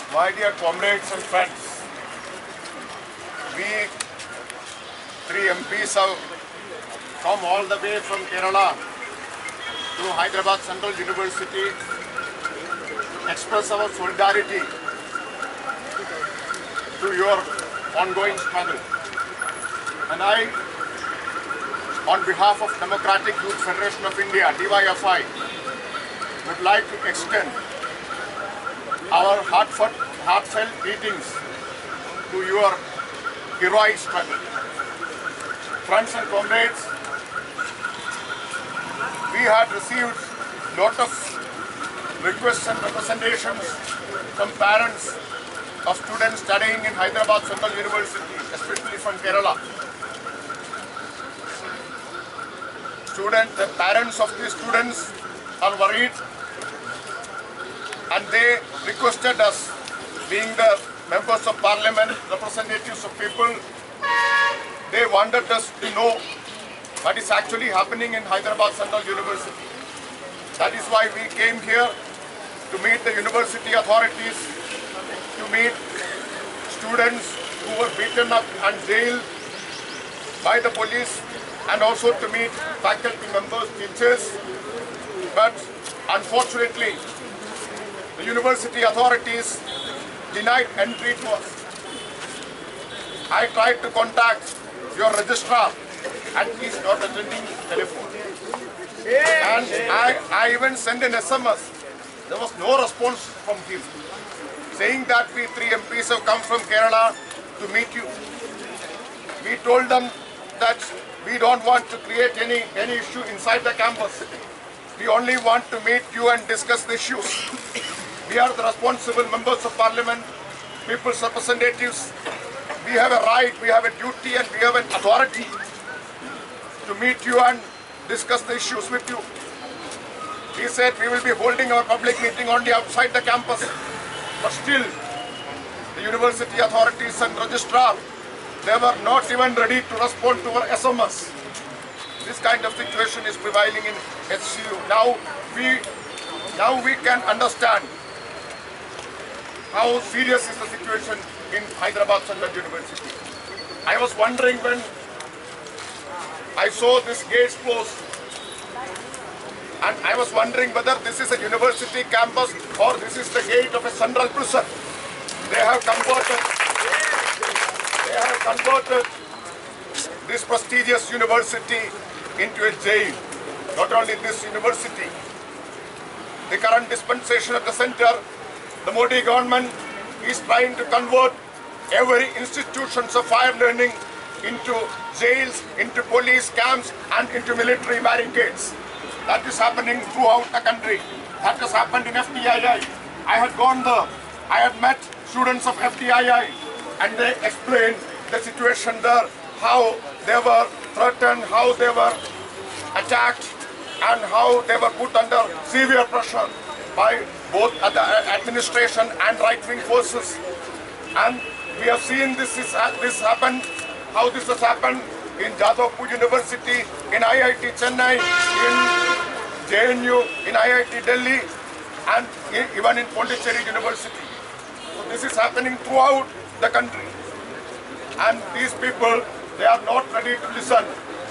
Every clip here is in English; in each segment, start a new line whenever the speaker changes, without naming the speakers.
My dear comrades and friends, we three MPs have come all the way from Kerala to Hyderabad Central University to express our solidarity to your ongoing struggle. And I, on behalf of Democratic Youth Federation of India, DYFI, would like to extend our heartfelt greetings to your heroic struggle. Friends and comrades, we had received a lot of requests and representations from parents of students studying in Hyderabad Central University, especially from Kerala. The parents of these students are worried, and they requested us, being the members of parliament, representatives of people, they wanted us to know what is actually happening in Hyderabad Central University. That is why we came here to meet the university authorities, to meet students who were beaten up and jailed by the police, and also to meet faculty members, teachers. But unfortunately, the university authorities denied entry to us. I tried to contact your registrar, and he is not attending telephone. And I even sent an SMS. There was no response from him, saying that we three MPs have come from Kerala to meet you. We told them that we don't want to create any issue inside the campus. We only want to meet you and discuss the issues. We are the responsible members of parliament, people's representatives. We have a right, we have a duty, and we have an authority to meet you and discuss the issues with you. He said we will be holding our public meeting only outside the campus. But still, the university authorities and registrar, they were not even ready to respond to our SMS. This kind of situation is prevailing in HCU. Now we can understand how serious is the situation in Hyderabad Central University. I was wondering when I saw this gates closed, and I was wondering whether this is a university campus or this is the gate of a central prison. They have converted this prestigious university into a jail. Not only this university, the current dispensation at the center, the Modi government is trying to convert every institutions of higher learning into jails, into police camps, and into military barricades. That is happening throughout the country. That has happened in FTII. I had gone there. I had met students of FTII, and they explained the situation there, how they were threatened, how they were attacked, and how they were put under severe pressure by both the administration and right-wing forces. And we have seen this happen, how this has happened in Jadavpur University, in IIT Chennai, in JNU, in IIT Delhi, and even in Pondicherry University. So this is happening throughout the country. And these people, they are not ready to listen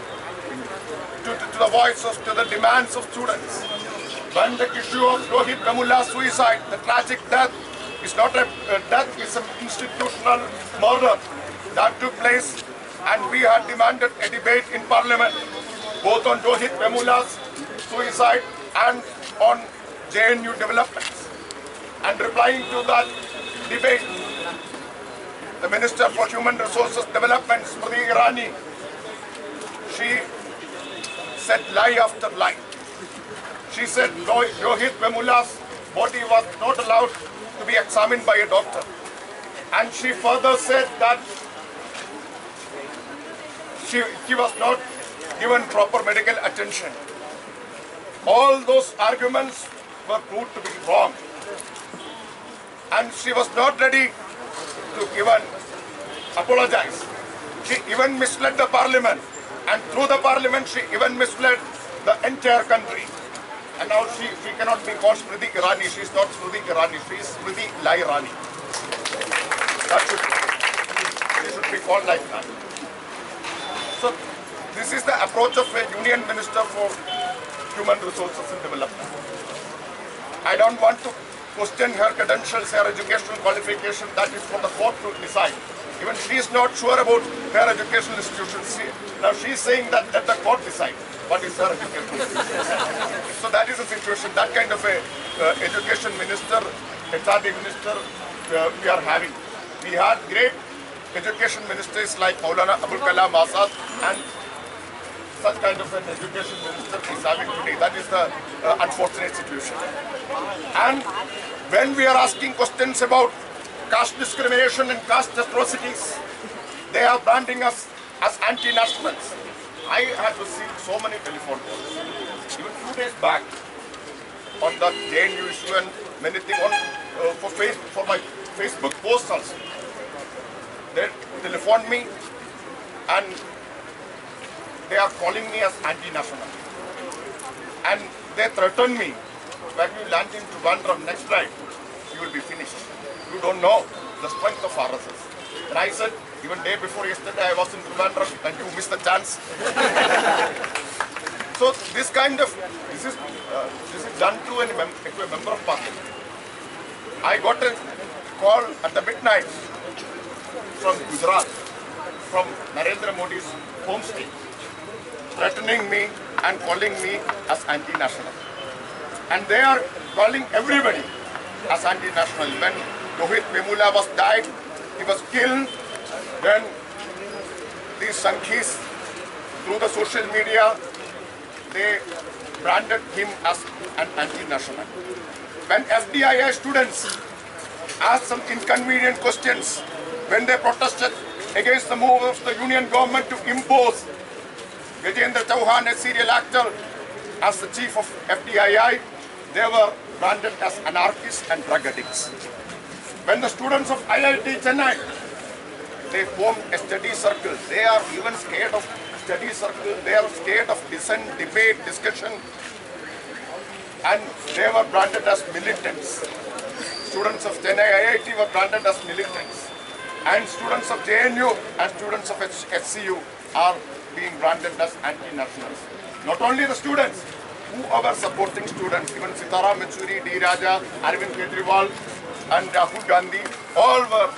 to the voices, to the demands of students. When the issue of Rohit Vemulla's suicide, the tragic death, is not a death, it's an institutional murder that took place, and we had demanded a debate in parliament, both on Rohit Vemulla's suicide and on JNU developments. And replying to that debate, the Minister for Human Resources Development, Smriti Irani, she said lie after lie. She said Rohit Vemulla's body was not allowed to be examined by a doctor. And she further said that he was not given proper medical attention. All those arguments were proved to be wrong. And she was not ready to even apologize. She even misled the parliament, and through the parliament she even misled the entire country. And now she cannot be called Smriti Irani. She is not Smriti Irani. She is Smriti Lai Irani. That should be called like that. So this is the approach of a Union Minister for Human Resources and Development. I don't want to question her credentials, her educational qualification. That is for the court to decide. Even she is not sure about her educational institutions. Now she is saying that let the court decide what is her educational institution. So that is the situation. That kind of a education minister, HRD minister we are having. We had great education ministers like Maulana Abul Kalam Azad, and such kind of an education minister is having today. That is the unfortunate situation. And when we are asking questions about caste discrimination and caste atrocities, they are branding us as anti-nationals. I had received so many telephone calls, even 2 days back, on the JNU issue and many things on for my Facebook posts also. They telephoned me and they are calling me as anti-national. And they threaten me, when you land in Trivandrum next time, you will be finished. You don't know the strength of RSS. And I said, even day before yesterday, I was in Trivandrum and you missed the chance. So this is done to a member of parliament. I got a call at the midnight from Gujarat, from Narendra Modi's home state, threatening me and calling me as anti-national. And they are calling everybody as anti-national. When Rohit Vemula was died, he was killed, then these Sankhis, through the social media, they branded him as an anti-national. When FDII students asked some inconvenient questions, when they protested against the move of the union government to impose Gajendra Chauhan, a serial actor, as the chief of FDII, they were branded as anarchists and drug addicts. When the students of IIT Chennai, they formed a study circle. They are even scared of study circle. They are scared of dissent, debate, discussion, and they were branded as militants. Students of Chennai IIT were branded as militants, and students of JNU and students of HCU are being branded as anti-nationals. Not only the students, who are supporting students, even Sitaram Yechury, D. Raja, Arvind Kejriwal, and Rahul Gandhi, all were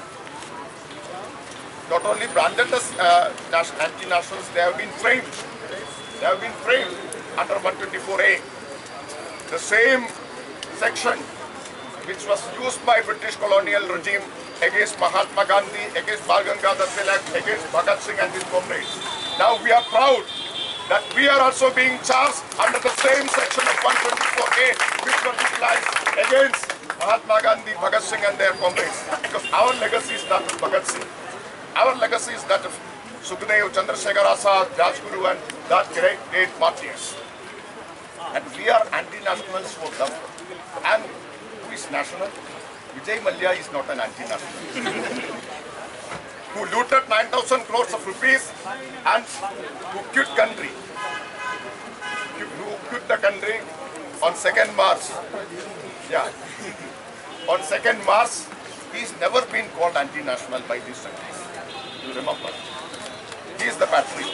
not only branded as anti-nationals, they have been framed. They have been framed under 124A. The same section which was used by British colonial regime against Mahatma Gandhi, against Bal Gangadhar Tilak, against Bhagat Singh and his comrades. Now we are proud that we are also being charged under the same section of 124A which was utilized against Mahatma Gandhi, Bhagat Singh and their comrades. Because our legacy is that of Bhagat Singh. Our legacy is that of Sukhdev, Chandrasekhar Azad, Rajguru and that great martyrs. And we are anti-nationals for them. And who is national? Vijay Mallya is not an anti-national. Who looted 9,000 crores of rupees and who quit country. Who quit the country on 2nd March. Yeah. On 2nd March, he's never been called anti-national by these countries. You remember? He is the patriot.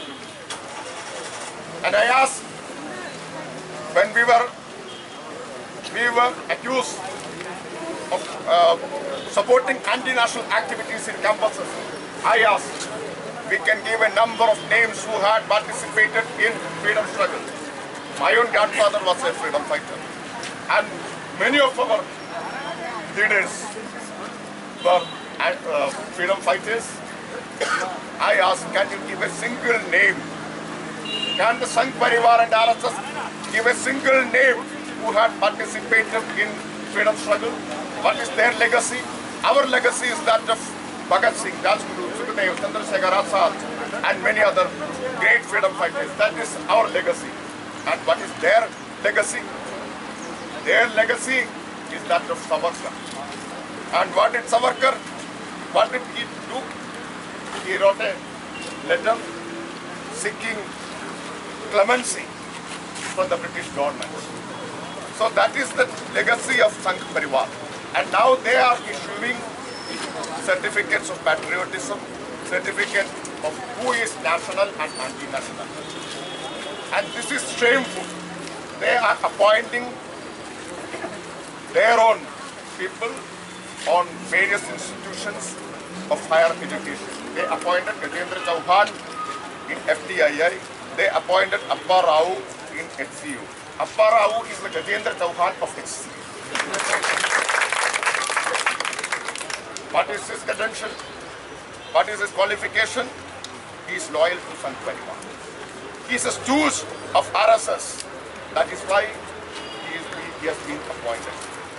And I asked, when we were accused of supporting anti-national activities in campuses, I asked, we can give a number of names who had participated in freedom struggle. My own grandfather was a freedom fighter. And many of our leaders were freedom fighters. I asked, can you give a single name? Can the Sangh Parivar and RSS give a single name who had participated in freedom struggle? What is their legacy? Our legacy is that of Bhagat Singh, Rajguru, Sukhdev, Chandrasekhar Azad and many other great freedom fighters. That is our legacy. And what is their legacy? Their legacy is that of Savarkar. And what did Savarkar, what did he do? He wrote a letter seeking clemency from the British government. So that is the legacy of Sangh Parivar. And now they are issuing certificates of patriotism, certificate of who is national and anti-national. And this is shameful. They are appointing their own people on various institutions of higher education. They appointed Gajendra Chauhan in FTII. They appointed Appa Rao in HCU. Appa Rao is the Gajendra Chauhan of HCU. What is his credential? What is his qualification? He is loyal to Sant Parivar. He is a stooge of RSS. That is why he has been appointed.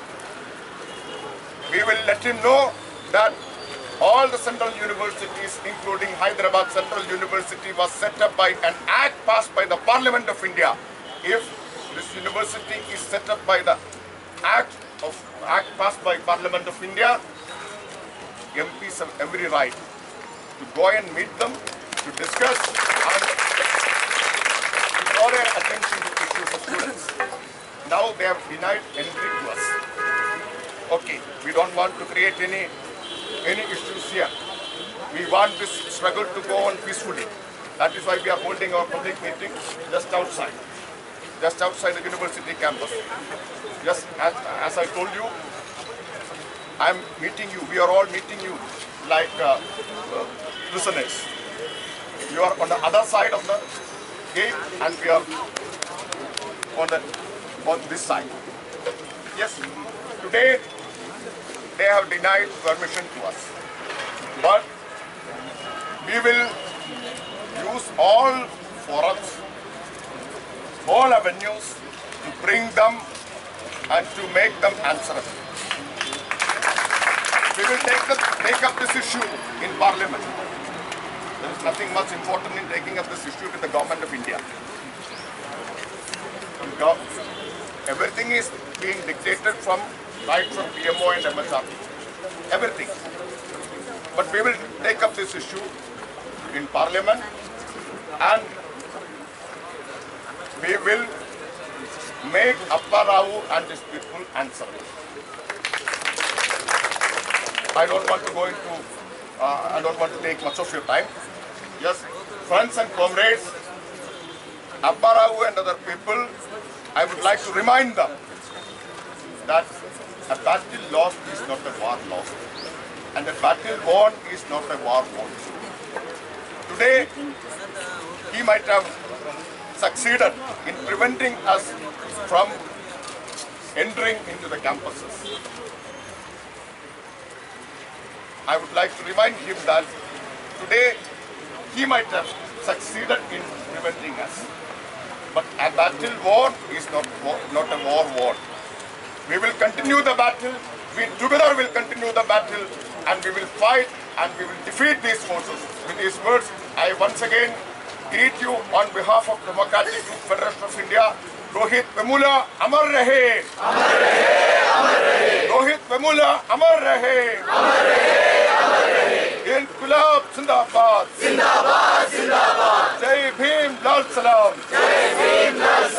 We will let him know that all the central universities, including Hyderabad Central University, was set up by an act passed by the Parliament of India. If this university is set up by the act passed by Parliament of India, MPs have every right to go and meet them, to discuss and to draw their attention to issues of students. Now they have denied entry to us. Okay, we don't want to create any issues here. We want this struggle to go on peacefully. That is why we are holding our public meeting just outside the university campus. Just as I told you, I am meeting you, we are all meeting you like prisoners. You are on the other side of the gate and we are on this side. Yes, today they have denied permission to us. But we will use all forums, all avenues to bring them and to make them answerable. We will take up this issue in Parliament. There is nothing much important in taking up this issue with the government of India. Everything is being dictated from PMO and MSRP. Everything. But we will take up this issue in Parliament and we will make Appa Rao and his people answerable. I don't want to go into, I don't want to take much of your time. Yes, friends and comrades, Appa Rao and other people, I would like to remind them that a battle lost is not a war lost. And a battle won is not a war won. Today, he might have succeeded in preventing us from entering into the campuses. I would like to remind him that today he might have succeeded in preventing us. But a battle won is not a war won. We will continue the battle, we together will continue the battle and we will fight and we will defeat these forces. With these words, I once again greet you on behalf of Democratic Federation of India. Rohit Vemula, Amar Rahe! Amar Rahe! Amar Rahe! Rohit Vemula, Amar Rahe! Amar Rahe! Amar Rahe! Inqilab Zindabad! Zindabad! Zindabad! Jai Bhim, Lal Salam! Jai Bhim, Lal Salam!